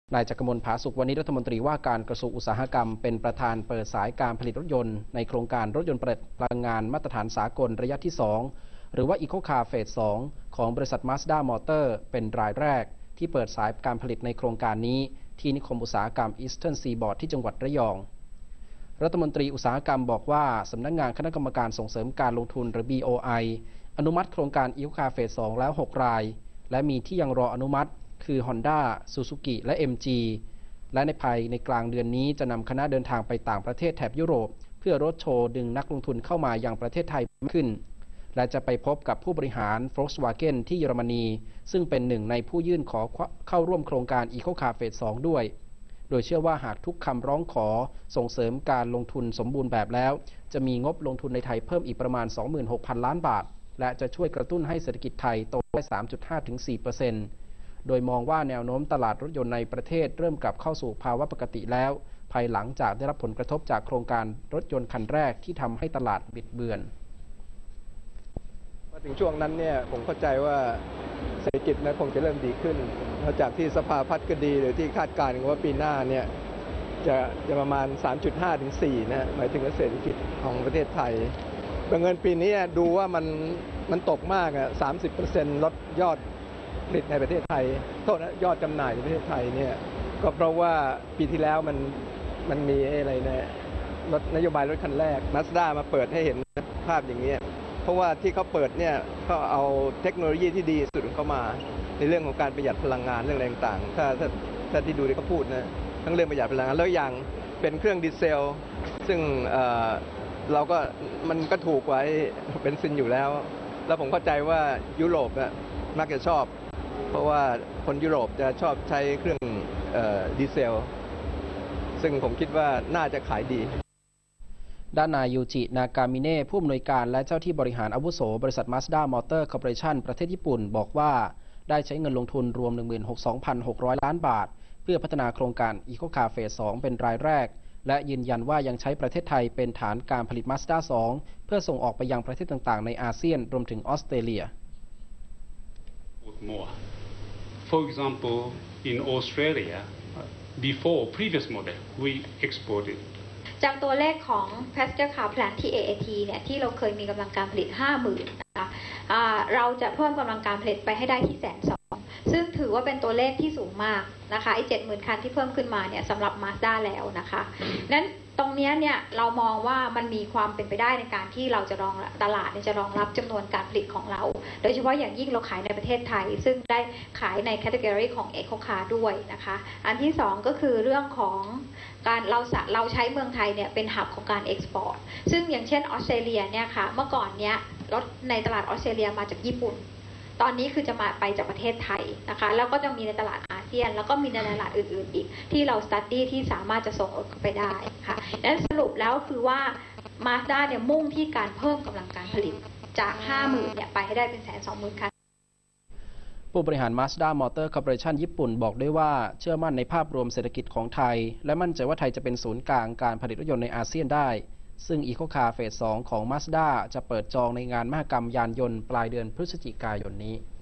นายจักรมล ผาสุข วณิช รัฐมนตรีว่าการกระทรวงอุตสาหกรรมเป็นประธานเปิดสายการผลิตรถยนต์ในโครงการรถยนต์พลังงานมาตรฐานสากลระยะที่ 2 หรือว่า EcoCar Phase 2 ของบริษัท Mazda Motor เป็นรายแรกที่เปิดสายการผลิตในโครงการนี้ที่นิคมอุตสาหกรรม Eastern Seaboard ที่จังหวัดระยองรัฐมนตรีอุตสาหกรรมบอกว่าสำนักงานคณะกรรมการส่งเสริมการลงทุนหรือ BOI อนุมัติโครงการ EcoCar Phase 2 แล้ว 6 รายและมีที่ยังรออนุมัติคือ Honda Suzuki และ MG และในภายในกลางเดือนนี้จะนำคณะเดินทางไปต่างประเทศแถบยุโรปเพื่อรถโชว์ดึงนักลงทุนเข้ามายังประเทศไทยมากขึ้นและจะไปพบกับผู้บริหาร Volkswagen ที่เยอรมนีซึ่งเป็นหนึ่งในผู้ยื่นขอเข้าร่วมโครงการ EcoCar Phase 2 ด้วยโดยเชื่อว่าหากทุกคำร้องขอส่งเสริมการลงทุนสมบูรณ์แบบแล้วจะมีงบลงทุนในไทยเพิ่มอีกประมาณ 26,000 ล้านบาทและจะช่วยกระตุ้นให้เศรษฐกิจไทยโตได้ 3.5-4%โดยมองว่าแนวโน้มตลาดรถยนต์ในประเทศเริ่มกลับเข้าสู่ภาวะปกติแล้วภายหลังจากได้รับผลกระทบจากโครงการรถยนต์คันแรกที่ทำให้ตลาดบิดเบือนมาถึงช่วงนั้นเนี่ยผมเข้าใจว่าเศรษฐกิจคงจะเริ่มดีขึ้นจากที่สภาพัฒน์ก็ดีหรือที่คาดการณ์ว่าปีหน้าเนี่ยจะประมาณ 3.5-4 นะหมายถึงเศรษฐกิจของประเทศไทยบังเอิญปีนี้ดูว่ามันตกมาก30% ลดยอดผลิตในประเทศไทยโทษนะยอดจำหน่ายในประเทศไทยเนี่ยก็เพราะว่าปีที่แล้วมันมีอะไรนะรถนโยบายรถคันแรก Mazda มาเปิดให้เห็นภาพอย่างนี้เพราะว่าที่เขาเปิดเนี่ยก็เอาเทคโนโลยีที่ดีสุดเข้ามาในเรื่องของการประหยัดพลังงานเรื่องอะไรต่างๆถ้าที่ดูที่เขาพูดนะทั้งเรื่องประหยัดพลังงานแล้วอย่างเป็นเครื่องดีเซลซึ่งเราก็มันก็ถูกกว่าเบนซินอยู่แล้วผมเข้าใจว่ายุโรปมักจะชอบเพราะว่าคนยุโรปจะชอบใช้เครื่องดีเซลซึ่งผมคิดว่าน่าจะขายดีด้านนายยูจิ นากามิเน่ผู้อำนวยการและเจ้าที่บริหารอาวุโสบริษัท Mazda Motor Corporation ประเทศญี่ปุ่นบอกว่าได้ใช้เงินลงทุนรวม 12,600 ล้านบาทเพื่อพัฒนาโครงการ EcoCar Phase 2 เป็นรายแรกและยืนยันว่ายังใช้ประเทศไทยเป็นฐานการผลิต Mazda 2 เพื่อส่งออกไปยังประเทศต่างๆในอาเซียนรวมถึงออสเตรเลีย For example, in Australia, before previous model, we exported. จากตัวเลขของ Passenger Car Plant ที่ AAT เนี่ยที่เราเคยมีกำลังการผลิต 50,000 นะคะเราจะเพิ่มกำลังการผลิตไปให้ได้ที่ 120,000 ซึ่งถือว่าเป็นตัวเลขที่สูงมากนะคะไอ้ 70,000 คันที่เพิ่มขึ้นมาเนี่ยสำหรับ Mazda แล้วนะคะนั้นตรงนี้เนี่ยเรามองว่ามันมีความเป็นไปได้ในการที่เราจะตลาดจะรองรับจำนวนการผลิตของเราโดยเฉพาะอย่างยิ่งเราขายในประเทศไทยซึ่งได้ขายในแคตตากรีของ EcoCar ด้วยนะคะอันที่2ก็คือเรื่องของการเราใช้เมืองไทยเนี่ยเป็นหับของการเอ็กซ์พอร์ตซึ่งอย่างเช่นออสเตรเลียเนี่ยค่ะเมื่อก่อนเนี้ยรถในตลาดออสเตรเลียมาจากญี่ปุ่นตอนนี้คือจะมาไปจากประเทศไทยนะคะแล้วก็จะมีในตลาดอาเซียนแล้วก็มีในตลาดอื่นๆอีกที่เราสตัดดี้ที่สามารถจะส่งออกไปได้ค่ะดังนั้นสรุปแล้วคือว่า Mazda เนี่ยมุ่งที่การเพิ่มกำลังการผลิตจาก 50,000 เนี่ยไปให้ได้เป็น 120,000 คันผู้บริหาร Mazda Motor Corporation ญี่ปุ่นบอกด้วยว่าเชื่อมั่นในภาพรวมเศรษฐกิจของไทยและมั่นใจว่าไทยจะเป็นศูนย์กลางการผลิตรถยนต์ในอาเซียนได้ซึ่ง EcoCar Phase 2 ของ Mazda จะเปิดจองในงานมหกรรมยานยนต์ปลายเดือนพฤศจิกายนนี้